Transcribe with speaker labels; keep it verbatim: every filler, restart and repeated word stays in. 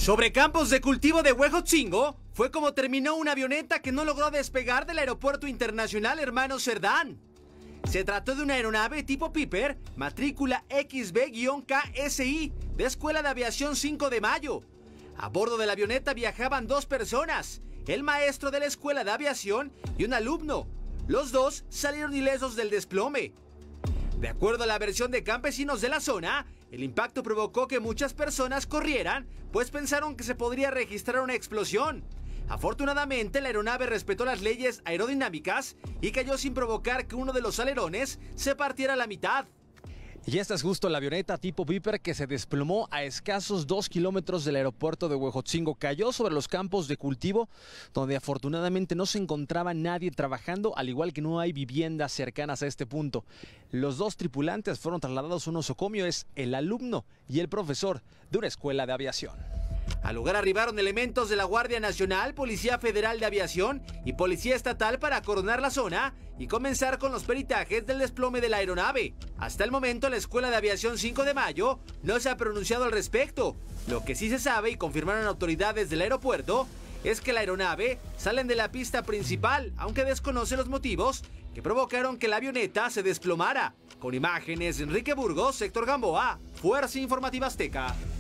Speaker 1: Sobre campos de cultivo de Huejotzingo fue como terminó una avioneta que no logró despegar del Aeropuerto Internacional Hermano Cerdán. Se trató de una aeronave tipo Piper, matrícula X B K S I, de Escuela de Aviación cinco de mayo. A bordo de la avioneta viajaban dos personas, el maestro de la Escuela de Aviación y un alumno. Los dos salieron ilesos del desplome. De acuerdo a la versión de campesinos de la zona, el impacto provocó que muchas personas corrieran, pues pensaron que se podría registrar una explosión. Afortunadamente, la aeronave respetó las leyes aerodinámicas y cayó sin provocar que uno de los alerones se partiera a la mitad.
Speaker 2: Y esta es justo la avioneta tipo Viper que se desplomó a escasos dos kilómetros del aeropuerto de Huejotzingo. Cayó sobre los campos de cultivo, donde afortunadamente no se encontraba nadie trabajando, al igual que no hay viviendas cercanas a este punto. Los dos tripulantes fueron trasladados a un nosocomio, es el alumno y el profesor de una escuela de aviación.
Speaker 1: Al lugar arribaron elementos de la Guardia Nacional, Policía Federal de Aviación y Policía Estatal para coronar la zona y comenzar con los peritajes del desplome de la aeronave. Hasta el momento, la Escuela de Aviación cinco de mayo no se ha pronunciado al respecto. Lo que sí se sabe y confirmaron autoridades del aeropuerto es que la aeronave salen de la pista principal, aunque desconoce los motivos que provocaron que la avioneta se desplomara. Con imágenes, Enrique Burgos, Héctor Gamboa, Fuerza Informativa Azteca.